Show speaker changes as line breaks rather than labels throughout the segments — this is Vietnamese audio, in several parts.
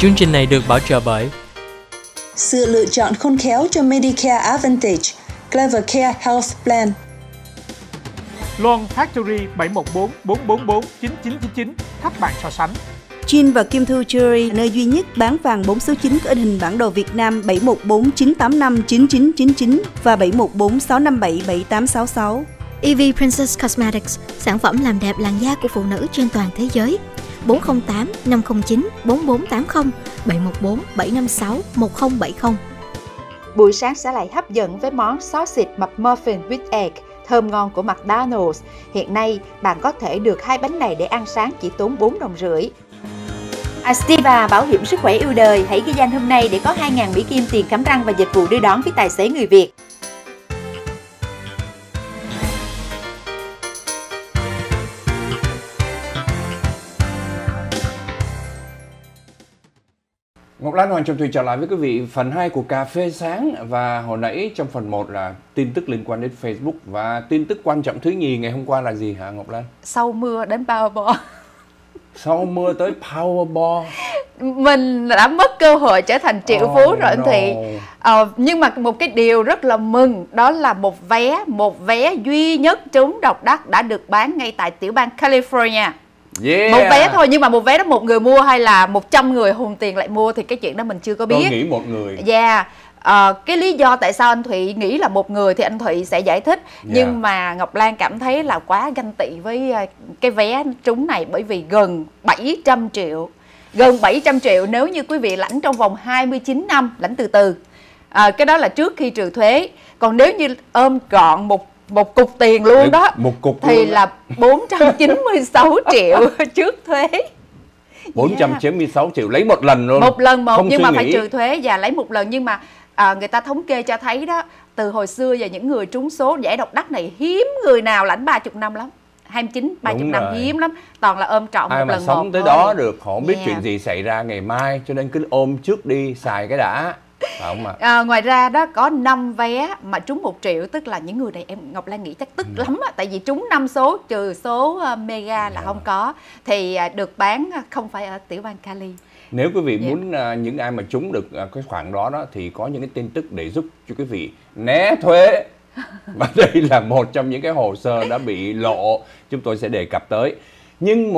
Chương trình này được bảo trợ bởi
sự lựa chọn khôn khéo cho Medicare Advantage, Clever Care Health Plan.
Loan Factory 714 444 9999 thách bạn so sánh.
Chin và Kim Thu Jewelry, nơi duy nhất bán vàng 4 số 9 có in hình bản đồ Việt Nam 714 985 9999 và 714 657 7866.
EV Princess Cosmetics, sản phẩm làm đẹp làn da của phụ nữ trên toàn thế giới. 408 509 4480 714 756 1070.
Buổi sáng sẽ lại hấp dẫn với món sausage McMuffin with egg thơm ngon của McDonald's. Hiện nay, bạn có thể được 2 bánh này để ăn sáng chỉ tốn 4,5 đồng. Astiva Bảo hiểm sức khỏe yêu đời, hãy ghi danh hôm nay để có 2.000 Mỹ Kim tiền khám răng và dịch vụ đưa đón với tài xế người Việt.
Ngọc Lan, Hoàng Trọng Thủy trở lại với quý vị phần 2 của Cà phê sáng. Và hồi nãy trong phần 1 là tin tức liên quan đến Facebook. Và tin tức quan trọng thứ nhì ngày hôm qua là gì hả Ngọc Lan?
Sau mưa đến Powerball.
Sau mưa tới Powerball.
Mình đã mất cơ hội trở thành triệu phú rồi anh Thị. Nhưng mà một cái điều rất là mừng, đó là một vé duy nhất trúng độc đắc đã được bán ngay tại tiểu bang California.
Yeah.
Một vé thôi, nhưng mà một vé đó một người mua hay là 100 người hùng tiền lại mua thì cái chuyện đó mình chưa có biết.
Tôi nghĩ một người.
Cái lý do tại sao anh Thụy nghĩ là một người thì anh Thụy sẽ giải thích. Nhưng mà Ngọc Lan cảm thấy là quá ganh tị với cái vé trúng này, bởi vì gần 700 triệu. Gần 700 triệu nếu như quý vị lãnh trong vòng 29 năm, lãnh từ từ. Cái đó là trước khi trừ thuế. Còn nếu như ôm gọn một cục tiền luôn đó, thì luôn là 496 triệu trước thuế.
496 triệu lấy một lần luôn.
Một lần một, nhưng mà phải trừ thuế và lấy một lần. Nhưng mà người ta thống kê cho thấy đó, từ hồi xưa giờ những người trúng số giải độc đắc này hiếm người nào lãnh 30 năm lắm. 29, 30 năm hiếm lắm. Toàn là ôm trọn một lần một.
Ai mà sống tới đó được, họ không biết chuyện gì xảy ra ngày mai, cho nên cứ ôm trước đi, xài cái đã.
Ngoài ra đó có 5 vé mà trúng 1 triệu, tức là những người này em Ngọc Lan nghĩ chắc tức lắm á, tại vì trúng 5 số trừ số mega là không có, thì được bán không phải ở tiểu bang Cali.
Nếu quý vị muốn những ai mà trúng được cái khoản đó thì có những cái tin tức để giúp cho quý vị né thuế. Và đây là một trong những cái hồ sơ đã bị lộ, chúng tôi sẽ đề cập tới. Nhưng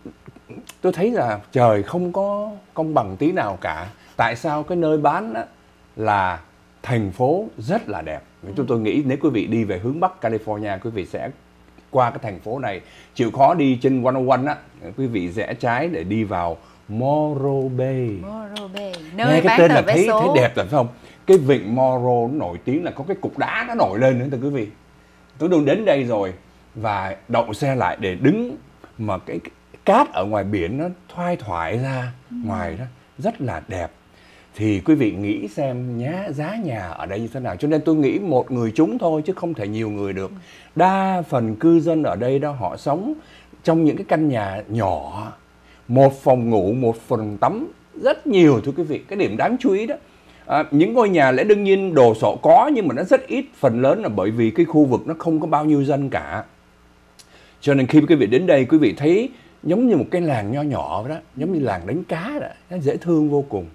tôi thấy là trời không có công bằng tí nào cả. Tại sao cái nơi bán là thành phố rất là đẹp. Chúng tôi nghĩ nếu quý vị đi về hướng Bắc California, quý vị sẽ qua cái thành phố này. Chịu khó đi trên 101 á, quý vị rẽ trái để đi vào Morro Bay.
Morro Bay,
nơi cái tên là thấy đẹp rồi phải không? Cái vịnh Morro nó nổi tiếng là có cái cục đá nó nổi lên nữa thưa quý vị. Tôi đừng đến đây rồi và đậu xe lại để đứng mà cái cát ở ngoài biển nó thoai thoải ra ngoài đó rất là đẹp. Thì quý vị nghĩ xem giá nhà ở đây như thế nào. Cho nên tôi nghĩ một người trúng thôi chứ không thể nhiều người được. Đa phần cư dân ở đây đó họ sống trong những cái căn nhà nhỏ, một phòng ngủ, một phòng tắm, rất nhiều thưa quý vị. Cái điểm đáng chú ý đó, những ngôi nhà lẽ đương nhiên đồ sộ có, nhưng mà nó rất ít. Phần lớn là bởi vì cái khu vực nó không có bao nhiêu dân cả. Cho nên khi quý vị đến đây, quý vị thấy giống như một cái làng nho nhỏ đó, giống như làng đánh cá đó, nó dễ thương vô cùng.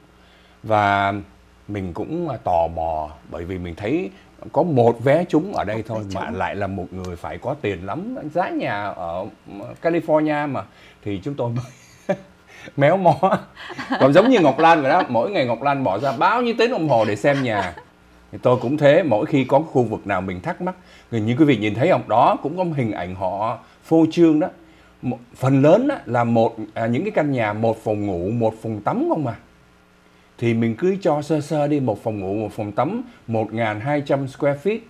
Và mình cũng tò mò bởi vì mình thấy có một vé trúng ở đây thôi mà lại là một người phải có tiền lắm. Giá nhà ở California mà, thì chúng tôi mới méo mó. Còn giống như Ngọc Lan vậy đó, mỗi ngày Ngọc Lan bỏ ra bao nhiêu tiếng đồng hồ để xem nhà. Thì tôi cũng thế, mỗi khi có khu vực nào mình thắc mắc, như quý vị nhìn thấy không, đó cũng có hình ảnh họ phô trương đó. Phần lớn đó là những cái căn nhà một phòng ngủ, một phòng tắm không mà. Thì mình cứ cho sơ đi, một phòng ngủ, một phòng tắm, 1.200 square feet,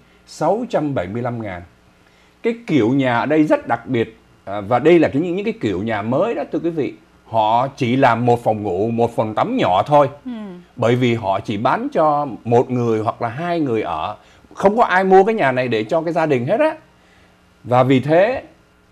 675.000. Cái kiểu nhà ở đây rất đặc biệt. Và đây là những cái kiểu nhà mới đó thưa quý vị. Họ chỉ làm một phòng ngủ, một phòng tắm nhỏ thôi. Bởi vì họ chỉ bán cho một người hoặc là 2 người ở. Không có ai mua cái nhà này để cho cái gia đình hết á. Và vì thế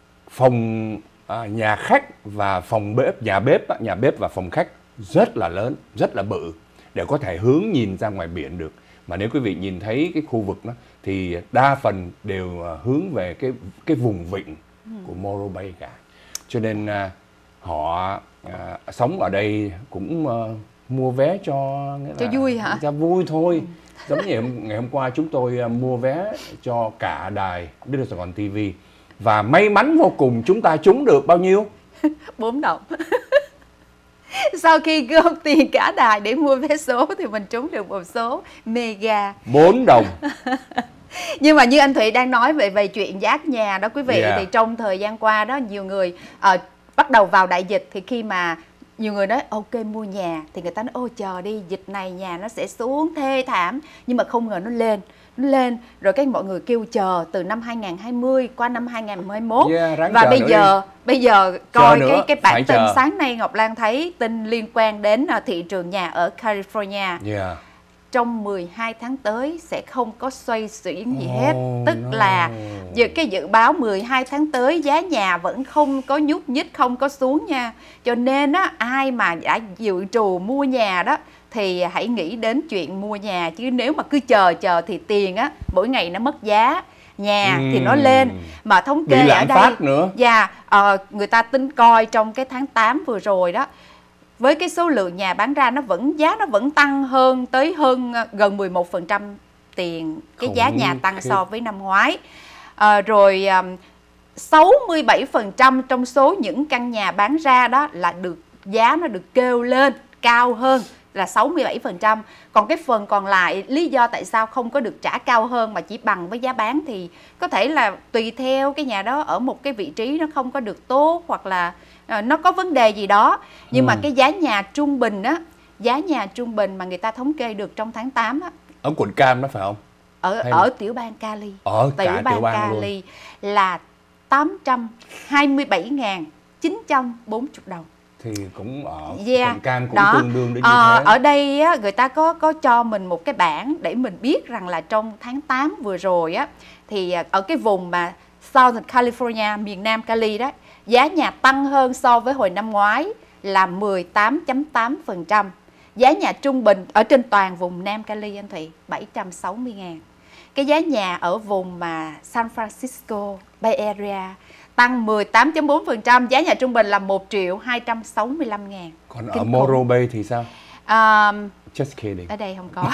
phòng nhà khách và phòng bếp, nhà bếp và phòng khách rất là lớn, rất là bự để có thể hướng nhìn ra ngoài biển được. Mà nếu quý vị nhìn thấy cái khu vực đó thì đa phần đều hướng về cái vùng vịnh của Morro Bay cả. Cho nên họ sống ở đây cũng mua vé cho
vui hả?
Cho vui thôi. Giống như ngày hôm qua chúng tôi mua vé cho cả đài Đức Sài Gòn TV và may mắn vô cùng chúng ta trúng được bao nhiêu?
4 đồng. Sau khi gom tiền cả đài để mua vé số thì mình trúng được một số mega
4 đồng.
Nhưng mà như anh Thụy đang nói về chuyện giá nhà đó quý vị, thì trong thời gian qua đó nhiều người bắt đầu vào đại dịch, thì khi mà nhiều người nói ok mua nhà thì người ta nói ô chờ đi, dịch này nhà nó sẽ xuống thê thảm, nhưng mà không ngờ nó lên rồi cái mọi người kêu chờ từ năm 2020 qua năm 2021 và bây giờ coi cái bản tin sáng nay Ngọc Lan thấy tin liên quan đến thị trường nhà ở California. Trong 12 tháng tới sẽ không có xoay chuyển gì hết. Tức là cái dự báo 12 tháng tới giá nhà vẫn không có nhúc nhích, không có xuống nha. Cho nên á, ai mà đã dự trù mua nhà đó thì hãy nghĩ đến chuyện mua nhà. Chứ nếu mà cứ chờ thì tiền á, mỗi ngày nó mất giá. Nhà thì nó lên. Mà thống kê ở đây nữa. Người ta tính coi trong cái tháng 8 vừa rồi đó, với cái số lượng nhà bán ra giá nó vẫn tăng hơn gần 11% tiền cái giá nhà tăng so với năm ngoái. Rồi 67% trong số những căn nhà bán ra đó là giá nó được kêu lên cao hơn là 67%. Còn cái phần còn lại lý do tại sao không có được trả cao hơn mà chỉ bằng với giá bán thì có thể là tùy theo cái nhà đó ở một cái vị trí nó không có được tốt, hoặc là nó có vấn đề gì đó. Nhưng mà cái giá nhà trung bình á, giá nhà trung bình mà người ta thống kê được trong tháng 8 á,
ở quận Cam đó phải không?
Ở tiểu bang Cali.
Ở tiểu bang
Cali là 827.940 đồng.
Thì cũng ở quận Cam cũng tương đương đến như thế.
Ở đây á, người ta có cho mình một cái bảng để mình biết rằng là trong tháng 8 vừa rồi á, thì ở cái vùng mà Southern California, miền Nam Cali đó, giá nhà tăng hơn so với hồi năm ngoái là 18.8%. Giá nhà trung bình ở trên toàn vùng Nam Cali anh Thụy 760.000. Cái giá nhà ở vùng mà San Francisco, Bay Area tăng 18.4%, giá nhà trung bình là 1.265.000.
Còn ở Morro Bay thì sao? Just kidding.
Ở đây không có.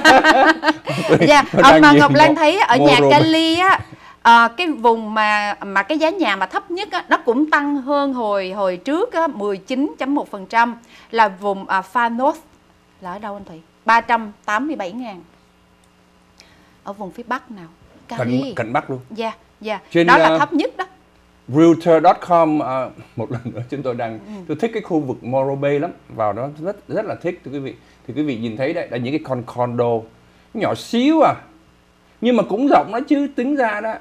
Mà Ngọc Lan thấy ở nhà Cali á, cái vùng mà cái giá nhà mà thấp nhất á, nó cũng tăng hơn hồi trước á, 19.1%, là vùng Far North là ở đâu anh Thụy? 387.000. Ở vùng phía Bắc nào?
Cận Bắc luôn.
Đó là thấp nhất đó.
Realtor.com một lần nữa tôi thích cái khu vực Morro Bay lắm, vào đó rất là thích thưa quý vị. Thì quý vị nhìn thấy đây là những cái condo nhỏ xíu nhưng mà cũng rộng đó chứ, tính ra đó.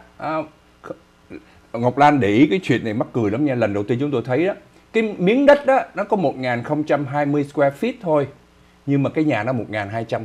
Ngọc Lan để ý cái chuyện này mắc cười lắm nha. Lần đầu tiên chúng tôi thấy đó, cái miếng đất đó nó có 1020 square feet thôi, nhưng mà cái nhà nó 1200.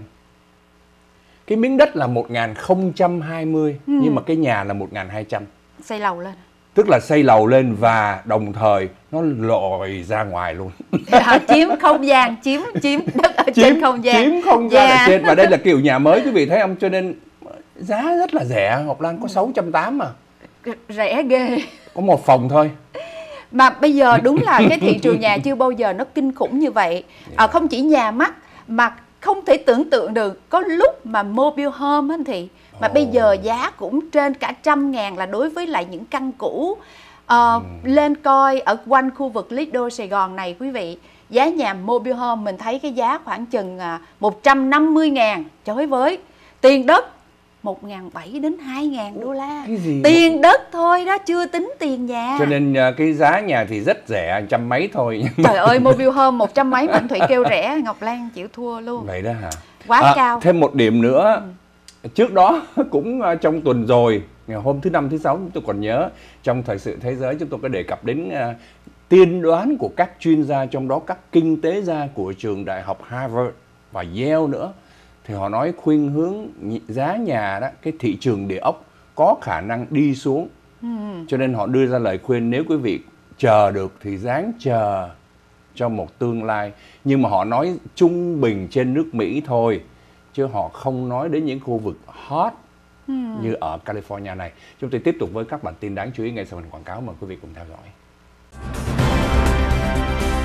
Cái miếng đất là 1020 nhưng mà cái nhà là 1200.
Xây lầu lên.
Tức là xây lầu lên và đồng thời nó lòi ra ngoài luôn.
Chiếm không gian, chiếm đất ở trên không gian.
Chiếm không gian ở trên. Và đây là kiểu nhà mới quý vị thấy không? Cho nên giá rất là rẻ. Ngọc Lan có 680 mà.
Rẻ ghê.
Có một phòng thôi.
Mà bây giờ đúng là cái thị trường nhà chưa bao giờ nó kinh khủng như vậy. Không chỉ nhà mắc mà không thể tưởng tượng được có lúc mà mobile home anh thì mà bây giờ giá cũng trên cả 100.000 là đối với lại những căn cũ. Lên coi ở quanh khu vực Lido Sài Gòn này quý vị, giá nhà mobile home mình thấy cái giá khoảng chừng 150.000. Trời với tiền đất 1.700 đến 2.000 đô la. Tiền đất thôi đó, chưa tính tiền nhà.
Cho nên cái giá nhà thì rất rẻ, trăm mấy thôi.
Trời ơi, mobile home 100 mấy Mạnh Thụy kêu rẻ, Ngọc Lan chịu thua luôn.
Vậy đó hả?
Quá cao.
Thêm một điểm nữa. Trước đó cũng trong tuần rồi, hôm thứ Năm, thứ Sáu tôi còn nhớ, trong Thời sự Thế giới chúng tôi có đề cập đến tiên đoán của các chuyên gia, trong đó các kinh tế gia của trường đại học Harvard và Yale nữa. Thì họ nói khuynh hướng giá nhà đó, cái thị trường địa ốc có khả năng đi xuống. Cho nên họ đưa ra lời khuyên nếu quý vị chờ được thì ráng chờ cho một tương lai. Nhưng mà họ nói trung bình trên nước Mỹ thôi, chứ họ không nói đến những khu vực hot như ở California này. Chúng tôi tiếp tục với các bản tin đáng chú ý ngay sau phần quảng cáo, mời quý vị cùng theo dõi.